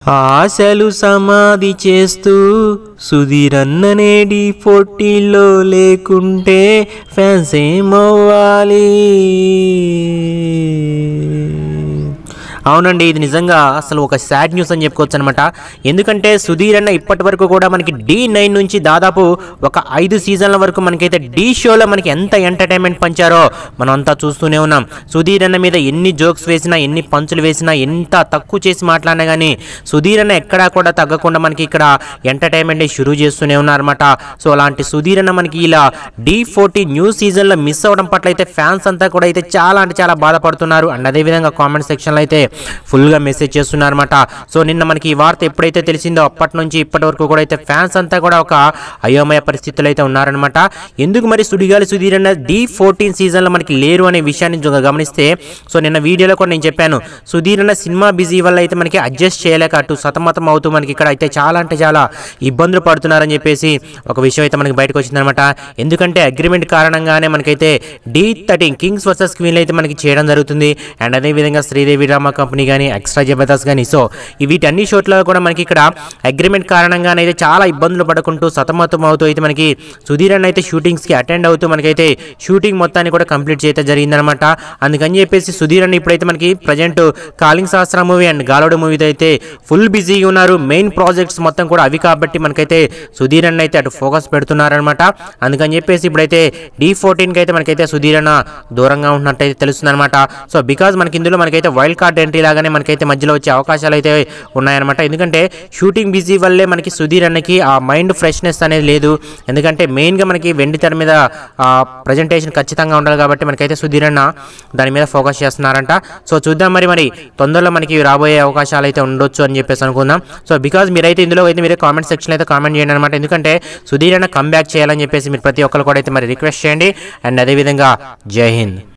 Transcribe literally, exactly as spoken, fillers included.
ఆశలు సమాధి చేస్తూ సుధీరన్ననేడి పోటీల్లో లేకుంటే ఫ్యాన్స్ ఏమవ్వాలి? అవునండి, ఇది నిజంగా అసలు ఒక సాడ్ న్యూస్ అని చెప్పుకోవచ్చు అనమాట. ఎందుకంటే సుధీర్ అన్న ఇప్పటి వరకు కూడా మనకి డి నైన్ నుంచి దాదాపు ఒక ఐదు సీజన్ల వరకు మనకైతే డి షోలో మనకి ఎంత ఎంటర్టైన్మెంట్ పంచారో మనం అంతా చూస్తూనే ఉన్నాం. సుధీర్ అన్న మీద ఎన్ని జోక్స్ వేసినా, ఎన్ని పంచులు వేసినా, ఎంత తక్కువ చేసి మాట్లాడినా కానీ సుధీర్ అన్న ఎక్కడా కూడా తగ్గకుండా మనకి ఇక్కడ ఎంటర్టైన్మెంట్ని షురూ చేస్తూనే ఉన్నారన్నమాట. సో అలాంటి సుధీర్ అన్న మనకి ఇలా డి ఫోర్టీ న్యూ సీజన్లో మిస్ అవ్వడం పట్ల అయితే ఫ్యాన్స్ అంతా కూడా అయితే చాలా అంటే చాలా బాధపడుతున్నారు. అండ్ అదేవిధంగా కామెంట్ సెక్షన్లో అయితే ఫుల్గా మెసేజ్ చేస్తున్నారన్నమాట. సో నిన్న మనకి ఈ వార్త ఎప్పుడైతే తెలిసిందో అప్పటి నుంచి ఇప్పటి వరకు కూడా అయితే ఫ్యాన్స్ అంతా కూడా ఒక అయోమయ పరిస్థితులు అయితే ఉన్నారనమాట. ఎందుకు మరి సుడిగాలి సుధీర్ అన్న డి ఫోర్టీన్ సీజన్లో మనకి లేరు అనే విషయాన్ని గమనిస్తే, సో నిన్న వీడియోలో కూడా నేను చెప్పాను, సుధీర్ అన్న సినిమా బిజీ వల్ల అయితే మనకి అడ్జస్ట్ చేయలేక అటు సతమతం అవుతూ మనకి ఇక్కడ అయితే చాలా అంటే చాలా ఇబ్బందులు పడుతున్నారని చెప్పేసి ఒక విషయం అయితే మనకి బయటకు వచ్చిందనమాట. ఎందుకంటే అగ్రిమెంట్ కారణంగానే మనకైతే డి థర్టీన్ కింగ్స్ వర్సెస్ క్వీన్లు అయితే మనకి చేయడం జరుగుతుంది. అండ్ అదేవిధంగా శ్రీదేవి డ్రామా కంపెనీ కానీ, ఎక్స్ట్రా జబర్దస్త్ కానీ, సో వీటన్ని షోట్లలో కూడా మనకి ఇక్కడ అగ్రిమెంట్ కారణంగానే అయితే చాలా ఇబ్బందులు పడుకుంటూ సతమతం అవుతూ అయితే మనకి సుధీర్ అన్న అయితే షూటింగ్స్కి అటెండ్ అవుతూ మనకైతే షూటింగ్ మొత్తాన్ని కూడా కంప్లీట్ చేయడం జరిగిందనమాట. అందుకని చెప్పేసి సుధీర్ అన్న ఇప్పుడైతే మనకి ప్రజెంట్ కాలింగ్ శాస్త్ర మూవీ అండ్ గాలోడు మూవీతో అయితే ఫుల్ బిజీగా ఉన్నారు. మెయిన్ ప్రాజెక్ట్స్ మొత్తం కూడా అవి కాబట్టి మనకైతే సుధీర్ అన్న అయితే అటు ఫోకస్ పెడుతున్నారనమాట. అందుకని చెప్పేసి ఇప్పుడైతే డి ఫోర్టీన్కి అయితే మనకైతే సుధీర్ అన్న దూరంగా ఉన్నట్టయితే తెలుస్తుంది అనమాట. సో బికాజ్ మనకి ఇందులో మనకైతే వైల్డ్ కార్డ్ ఎంట్రీ లాగానే మనకైతే మధ్యలో వచ్చే అవకాశాలు అయితే ఉన్నాయన్నమాట. ఎందుకంటే షూటింగ్ బిజీ వల్లే మనకి సుధీర్ అన్నకి ఆ మైండ్ ఫ్రెష్నెస్ అనేది లేదు. ఎందుకంటే మెయిన్గా మనకి వెండి తెర మీద ప్రజెంటేషన్ ఖచ్చితంగా ఉండాలి కాబట్టి మనకైతే సుధీర్ అన్న దాని మీద ఫోకస్ చేస్తున్నారంట. సో చూద్దాం మరి మరి తొందరలో మనకి రాబోయే అవకాశాలు అయితే ఉండొచ్చు అని చెప్పేసి అనుకుందాం. సో బికాజ్ మీరైతే ఇందులో అయితే మీరే కామెంట్ సెక్షన్లో అయితే కామెంట్ చేయండి అనమాట. ఎందుకంటే సుధీర్ అన్న కమ్ బ్యాక్ చేయాలని చెప్పేసి మీరు ప్రతి ఒక్కరు కూడా అయితే మరి రిక్వెస్ట్ చేయండి. అండ్ అదేవిధంగా జై హింద్.